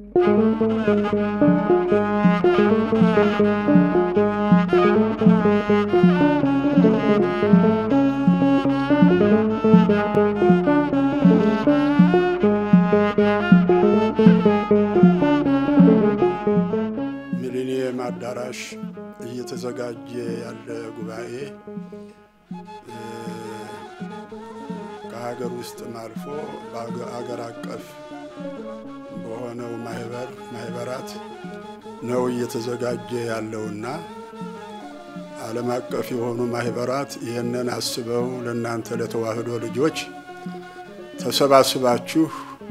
ሚሊኒየም አዳራሽ እየተዘጋጀ ያለ ጉባኤ ከሀገር ውስጥ ማልፎ በአገር አቀፍ በሆነው ማህበራት ነው እየተዘጋጀ ያለውና ዓለም አቀፍ የሆኑ ማህበራት ይሄንን አስበው ለናንተ ለተዋህዶ ልጆች ተሰባስባችሁ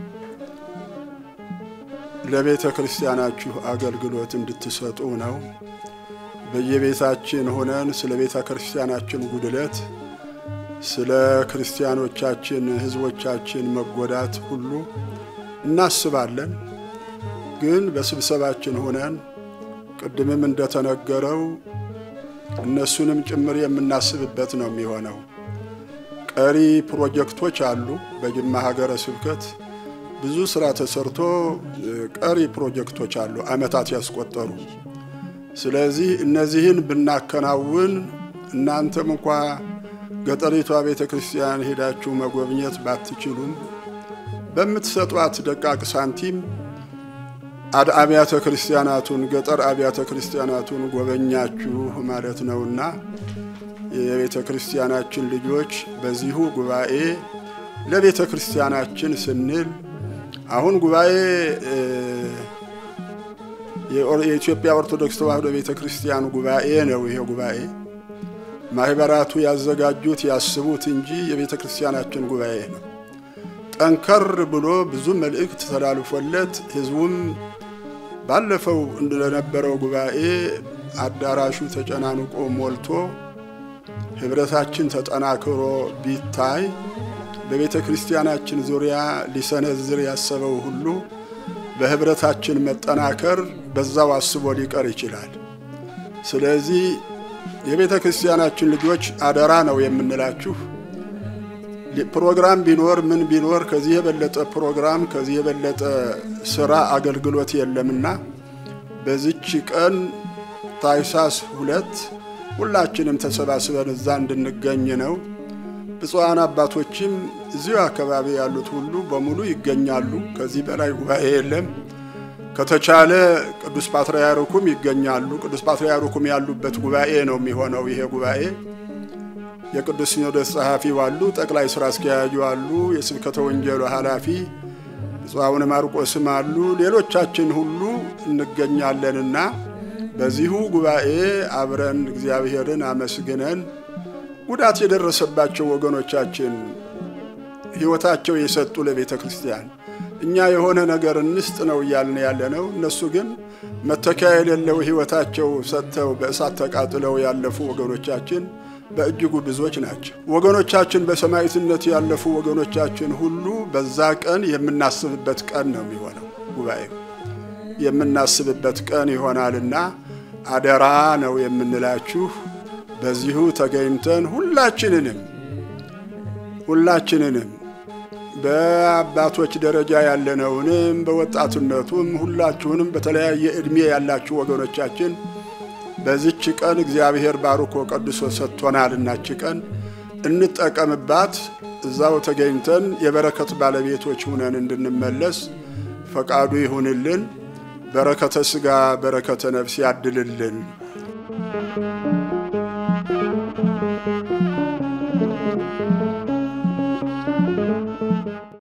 ለቤተ ክርስቲያናችሁ አገልግሎት እንድትሰጡ ነው። በየቤታችን ሆነን ስለ ቤተ ክርስቲያናችን ጉድለት ስለ ክርስቲያኖቻችን ህዝቦቻችን መጎዳት ሁሉ እናስባለን። ግን በስብሰባችን ሆነን ቅድምም እንደተነገረው እነሱንም ጭምር የምናስብበት ነው የሚሆነው። ቀሪ ፕሮጀክቶች አሉ። በጅማ ሀገረ ስብከት ብዙ ስራ ተሰርቶ ቀሪ ፕሮጀክቶች አሉ አመታት ያስቆጠሩ። ስለዚህ እነዚህን ብናከናውን እናንተም እንኳን ገጠሪቷ ቤተ ክርስቲያን ሄዳችሁ መጎብኘት ባትችሉም በምትሰጧት ደቃቅ ሳንቲም አብያተ ክርስቲያናቱን ገጠር አብያተ ክርስቲያናቱን ጎበኛችሁ ማለት ነውና የቤተ ክርስቲያናችን ልጆች በዚሁ ጉባኤ ለቤተ ክርስቲያናችን ስንል አሁን ጉባኤ የኢትዮጵያ ኦርቶዶክስ ተዋህዶ ቤተ ክርስቲያን ጉባኤ ነው። ይሄ ጉባኤ ማህበራቱ ያዘጋጁት ያስቡት እንጂ የቤተ ክርስቲያናችን ጉባኤ ነው። ጠንከር ብሎ ብዙ መልእክት ተላልፎለት ህዝቡም ባለፈው እንደነበረው ጉባኤ አዳራሹ ተጨናንቆ ሞልቶ ህብረታችን ተጠናክሮ ቢታይ በቤተ ክርስቲያናችን ዙሪያ ሊሰነዝር ያሰበው ሁሉ በህብረታችን መጠናከር በዛው አስቦ ሊቀር ይችላል። ስለዚህ የቤተ ክርስቲያናችን ልጆች አደራ ነው የምንላችሁ። ፕሮግራም ቢኖር ምን ቢኖር ከዚህ የበለጠ ፕሮግራም ከዚህ የበለጠ ስራ አገልግሎት የለምና በዚች ቀን ታኅሳስ 2 ሁላችንም ተሰባስበን እዛ እንድንገኝ ነው። ብፁዓን አባቶችም እዚሁ አካባቢ ያሉት ሁሉ በሙሉ ይገኛሉ። ከዚህ በላይ ጉባኤ የለም። ከተቻለ ቅዱስ ፓትርያርኩም ይገኛሉ። ቅዱስ ፓትርያርኩም ያሉበት ጉባኤ ነው የሚሆነው። ይሄ ጉባኤ የቅዱስ ሲኖዶስ ጸሐፊ ዋሉ ጠቅላይ ስራ አስኪያጁ አሉ፣ የስብከተ ወንጌሉ ኃላፊ ብፁዕ አቡነ ማርቆስም አሉ፣ ሌሎቻችን ሁሉ እንገኛለንና በዚሁ ጉባኤ አብረን እግዚአብሔርን አመስግነን ጉዳት የደረሰባቸው ወገኖቻችን ህይወታቸው የሰጡ ለቤተ ክርስቲያን እኛ የሆነ ነገር እንስጥ ነው ያልን ያለነው። እነሱ ግን መተካያ የሌለው ህይወታቸው ሰጥተው በእሳት ተቃጥለው ያለፉ ወገኖቻችን በእጅጉ ብዙዎች ናቸው። ወገኖቻችን በሰማዕትነት ያለፉ ወገኖቻችን ሁሉ በዛ ቀን የምናስብበት ቀን ነው የሚሆነው። ጉባኤው የምናስብበት ቀን ይሆናልና አደራ ነው የምንላችሁ። በዚሁ ተገኝተን ሁላችንንም በአባቶች ደረጃ ያለነውንም በወጣትነቱም ሁላችሁንም በተለያየ እድሜ ያላችሁ ወገኖቻችን በዚች ቀን እግዚአብሔር ባርኮ ቀድሶ ሰጥቶናልና ቀን እንጠቀምባት። እዛው ተገኝተን የበረከት ባለቤቶች ሆነን እንድንመለስ ፈቃዱ ይሁንልን። በረከተ ሥጋ በረከተ ነፍስ ያድልልን።